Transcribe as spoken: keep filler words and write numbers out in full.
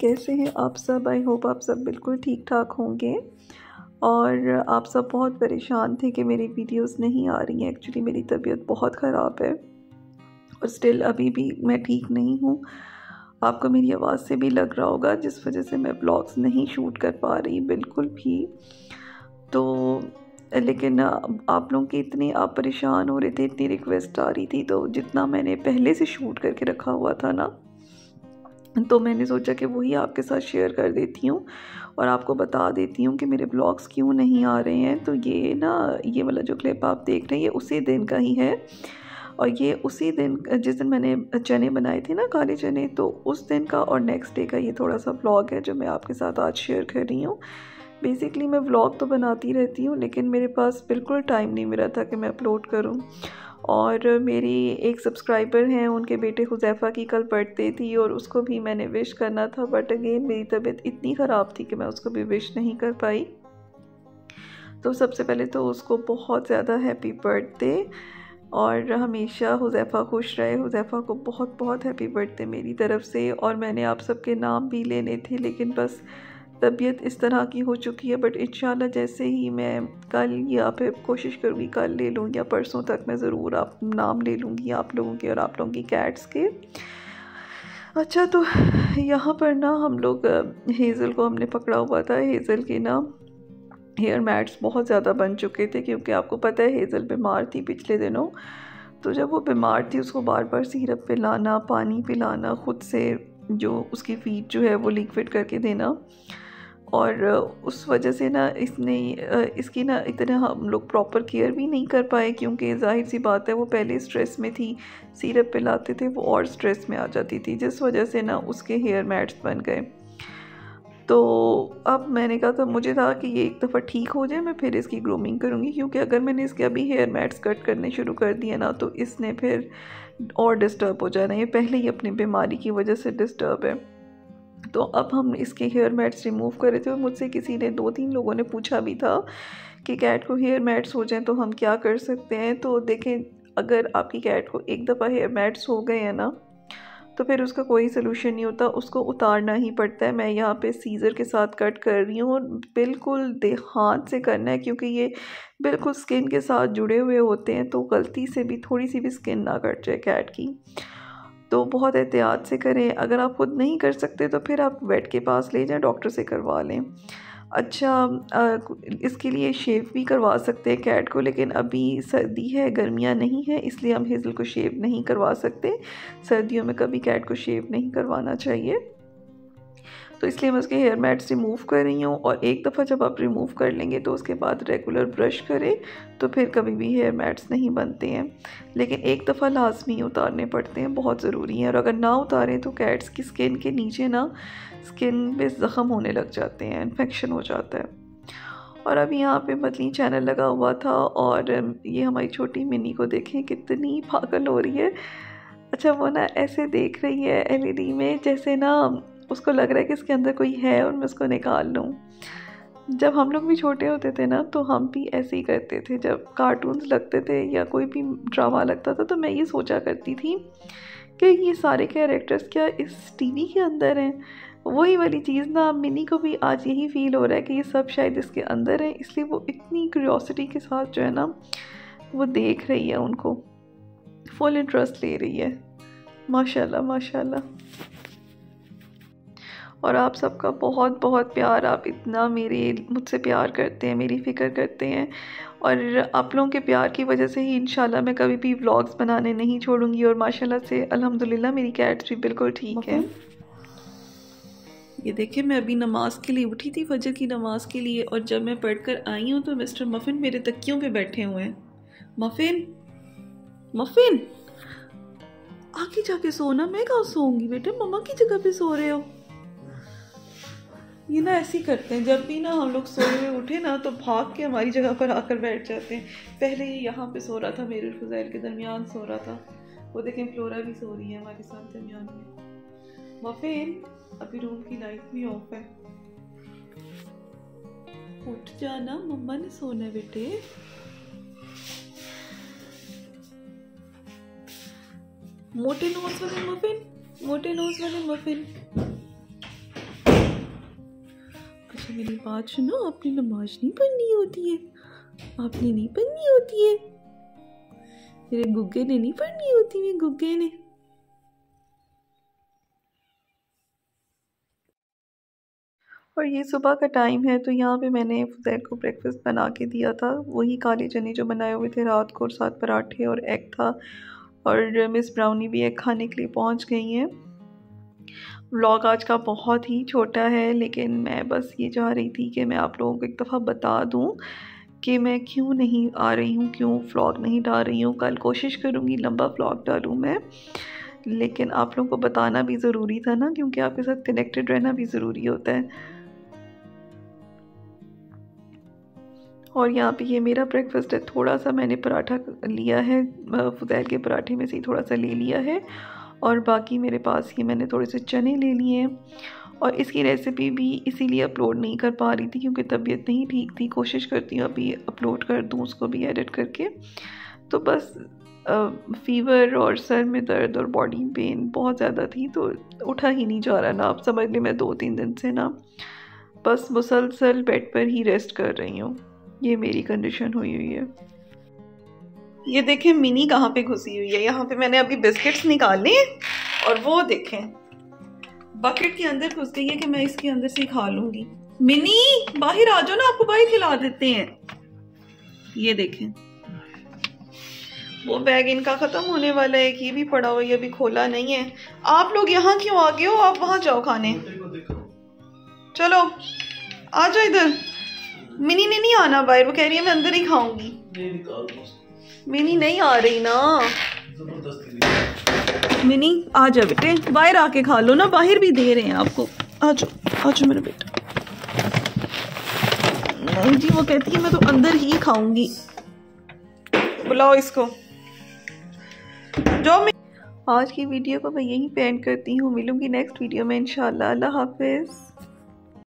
कैसे हैं आप सब? आई होप आप सब बिल्कुल ठीक ठाक होंगे। और आप सब बहुत परेशान थे कि मेरी वीडियोस नहीं आ रही हैं। एक्चुअली मेरी तबीयत बहुत ख़राब है और स्टिल अभी भी मैं ठीक नहीं हूँ। आपको मेरी आवाज़ से भी लग रहा होगा, जिस वजह से मैं ब्लॉग्स नहीं शूट कर पा रही बिल्कुल भी। तो लेकिन आप लोगों के इतने आप परेशान हो रहे थे, इतनी रिक्वेस्ट आ रही थी, तो जितना मैंने पहले से शूट करके रखा हुआ था ना, तो मैंने सोचा कि वही आपके साथ शेयर कर देती हूँ और आपको बता देती हूँ कि मेरे ब्लॉग्स क्यों नहीं आ रहे हैं। तो ये ना, ये वाला जो क्लिप आप देख रहे हैं ये उसी दिन का ही है और ये उसी दिन जिस दिन मैंने चने बनाए थे ना, काले चने, तो उस दिन का और नेक्स्ट डे का ये थोड़ा सा व्लॉग है जो मैं आपके साथ आज शेयर कर रही हूँ। बेसिकली मैं व्लॉग तो बनाती रहती हूँ, लेकिन मेरे पास बिल्कुल टाइम नहीं मिला था कि मैं अपलोड करूँ। और मेरी एक सब्सक्राइबर हैं, उनके बेटे हुज़ैफ़ा की कल बर्थडे थी और उसको भी मैंने विश करना था, बट अगेन मेरी तबीयत इतनी ख़राब थी कि मैं उसको भी विश नहीं कर पाई। तो सबसे पहले तो उसको बहुत ज़्यादा हैप्पी बर्थडे, और हमेशा हुज़ैफ़ा खुश रहे। हुज़ैफ़ा को बहुत बहुत हैप्पी बर्थडे मेरी तरफ़ से। और मैंने आप सबके नाम भी लेने थे, लेकिन बस तबीयत इस तरह की हो चुकी है। बट इंशाल्लाह जैसे ही मैं कल या फिर कोशिश करूँगी कल ले लूँ या परसों तक मैं ज़रूर आप नाम ले लूँगी आप लोगों के और आप लोगों की कैट्स के। अच्छा, तो यहाँ पर ना हम लोग हेज़ल को हमने पकड़ा हुआ था। हेज़ल के ना हेयर मैट्स बहुत ज़्यादा बन चुके थे, क्योंकि आपको पता है हेज़ल बीमार थी पिछले दिनों। तो जब वो बीमार थी उसको बार बार सिरप पिलाना, पानी पिलाना, ख़ुद से जो उसकी फीड जो है वो लिक्विड करके देना, और उस वजह से ना इसने इसकी ना इतना हम लोग प्रॉपर केयर भी नहीं कर पाए, क्योंकि ज़ाहिर सी बात है वो पहले स्ट्रेस में थी, सिरप पिलाते थे वो और स्ट्रेस में आ जाती थी, जिस वजह से ना उसके हेयर मैट्स बन गए। तो अब मैंने कहा था, मुझे था कि ये एक दफ़ा ठीक हो जाए मैं फिर इसकी ग्रूमिंग करूँगी, क्योंकि अगर मैंने इसके अभी हेयर मैट्स कट करने शुरू कर दिए ना तो इसने फिर और डिस्टर्ब हो जाना। ये पहले ही अपनी बीमारी की वजह से डिस्टर्ब है। तो अब हम इसके हेयर मैट्स रिमूव कर रहे थे और मुझसे किसी ने, दो तीन लोगों ने पूछा भी था कि कैट को हेयर मैट्स हो जाएं तो हम क्या कर सकते हैं। तो देखें, अगर आपकी कैट को एक दफ़ा हेयर मैट्स हो गए हैं ना, तो फिर उसका कोई सलूशन नहीं होता, उसको उतारना ही पड़ता है। मैं यहाँ पे सीज़र के साथ कट कर रही हूँ और बिल्कुल हाथ से करना है, क्योंकि ये बिल्कुल स्किन के साथ जुड़े हुए होते हैं, तो गलती से भी थोड़ी सी भी स्किन ना कट जाए कैट की। तो बहुत एहतियात से करें। अगर आप खुद नहीं कर सकते तो फिर आप वेट के पास ले जाएं, डॉक्टर से करवा लें। अच्छा, आ, इसके लिए शेव भी करवा सकते हैं कैट को, लेकिन अभी सर्दी है, गर्मियां नहीं है, इसलिए हम हेज़ल को शेव नहीं करवा सकते। सर्दियों में कभी कैट को शेव नहीं करवाना चाहिए। तो इसलिए मैं उसके हेयर मैट्स रिमूव कर रही हूँ, और एक दफ़ा जब आप रिमूव कर लेंगे तो उसके बाद रेगुलर ब्रश करें तो फिर कभी भी हेयर मैट्स नहीं बनते हैं। लेकिन एक दफ़ा लाजमी उतारने पड़ते हैं, बहुत ज़रूरी हैं। और अगर ना उतारें तो कैट्स की स्किन के नीचे ना स्किन पे ज़ख़म होने लग जाते हैं, इन्फेक्शन हो जाता है। और अभी यहाँ पे मदनी चैनल लगा हुआ था, और ये हमारी छोटी मिनी को देखें कितनी पागल हो रही है। अच्छा, वो ना ऐसे देख रही है एलईडी में जैसे ना उसको लग रहा है कि इसके अंदर कोई है और मैं उसको निकाल लूँ। जब हम लोग भी छोटे होते थे ना, तो हम भी ऐसे ही करते थे। जब कार्टून्स लगते थे या कोई भी ड्रामा लगता था, तो मैं ये सोचा करती थी कि ये सारे कैरेक्टर्स क्या इस टीवी के अंदर हैं। वही वाली चीज़ ना मिनी को भी आज यही फील हो रहा है कि ये सब शायद इसके अंदर है, इसलिए वो इतनी क्यूरियोसिटी के साथ जो है ना वो देख रही है, उनको फुल इंटरेस्ट ले रही है। माशाल्लाह माशाल्लाह। और आप सबका बहुत बहुत प्यार, आप इतना मेरे मुझसे प्यार करते हैं, मेरी फ़िक्र करते हैं, और आप लोगों के प्यार की वजह से ही इंशाल्लाह मैं कभी भी व्लॉग्स बनाने नहीं छोड़ूंगी। और माशाल्लाह से अल्हम्दुलिल्लाह मेरी कैट्स भी बिल्कुल ठीक है। ये देखिए, मैं अभी नमाज के लिए उठी थी, फजर की नमाज के लिए, और जब मैं पढ़कर आई हूँ तो मिस्टर मफ़िन मेरे तकियों पे बैठे हुए हैं। मफ़िन मफ़िन आगे जाके सोना, मैं कहाँ सोऊंगी बेटे, मम्मा की जगह पे सो रहे हो। ये ना ऐसे ही करते हैं, जब भी ना हम लोग सोए हुए उठे ना तो भाग के हमारी जगह पर आकर बैठ जाते हैं। पहले ये यहाँ पे सो रहा था, मेरे और फुज़ैल के दरमियान सो रहा था। वो देखें, फ्लोरा भी सो रही है हमारे साथ दरमियान में। मफ़िन, अभी रूम की लाइट भी ऑफ है, उठ जाना, मम्मा ने सोना है बेटे। मोटे नोज वाले मफ़िन, मोटे नोज वाले मफ़िन। मेरी बात सुनो, आपने नमाज नहीं पढ़नी होती है, आपने नहीं पढ़नी होती है, मेरे गुग्गे ने नहीं पढ़नी होती, मेरे गुग्गे ने। और ये सुबह का टाइम है, तो यहाँ पे मैंने फुज़ैल को ब्रेकफास्ट बना के दिया था, वही काले चने जो बनाए हुए थे रात को, और साथ पराठे और एग था। और मिस ब्राउनी भी एग खाने के लिए पहुँच गई हैं। व्लॉग आज का बहुत ही छोटा है, लेकिन मैं बस ये चाह रही थी कि मैं आप लोगों को एक दफ़ा बता दूँ कि मैं क्यों नहीं आ रही हूँ, क्यों व्लॉग नहीं डाल रही हूँ। कल कोशिश करूँगी लंबा व्लॉग डालूँ मैं, लेकिन आप लोगों को बताना भी ज़रूरी था ना, क्योंकि आपके साथ कनेक्टेड रहना भी ज़रूरी होता है। और यहाँ पे ये मेरा ब्रेकफास्ट है, थोड़ा सा मैंने पराठा लिया है, फुज़ैल के पराठे में से ही थोड़ा सा ले लिया है, और बाकी मेरे पास ये मैंने थोड़े से चने ले लिए हैं। और इसकी रेसिपी भी इसीलिए अपलोड नहीं कर पा रही थी क्योंकि तबीयत नहीं ठीक थी। कोशिश करती हूँ अभी अपलोड कर दूँ उसको भी एडिट करके। तो बस फ़ीवर और सर में दर्द और बॉडी पेन बहुत ज़्यादा थी, तो उठा ही नहीं जा रहा ना, आप समझ लें मैं दो तीन दिन से ना बस मुसलसल बेड पर ही रेस्ट कर रही हूँ। ये मेरी कंडीशन हुई हुई है। ये देखें मिनी कहाँ पे घुसी हुई है। यहाँ पे मैंने अभी बिस्किट्स निकाले और वो देखें बकेट के अंदर घुस गई है कि मैं इसके अंदर से खा लूंगी। मिनी बाहर आ जाओ ना, आपको बाहर खिला देते हैं। ये देखें वो बैग इनका खत्म होने वाला है, ये भी पड़ा हुआ है, अभी खोला नहीं है। आप लोग यहाँ क्यों आ गए हो? आप वहां जाओ खाने, चलो आ जाओ इधर। मिनी ने नहीं आना बाहर, वो कह रही है मैं अंदर ही खाऊंगी। मिनी नहीं आ रही ना, मिनी आ जा बेटे, बाहर आके खा लो ना, बाहर भी दे रहे हैं आपको। आ जाओ आ जाओ मेरा बेटा। नहीं जी वो कहती है मैं तो अंदर ही खाऊंगी, बुलाओ इसको। जो मैं आज की वीडियो को मैं यहीं पे एंड करती हूँ, मिलूंगी नेक्स्ट वीडियो में इंशाल्लाह। अल्लाह हाफिज।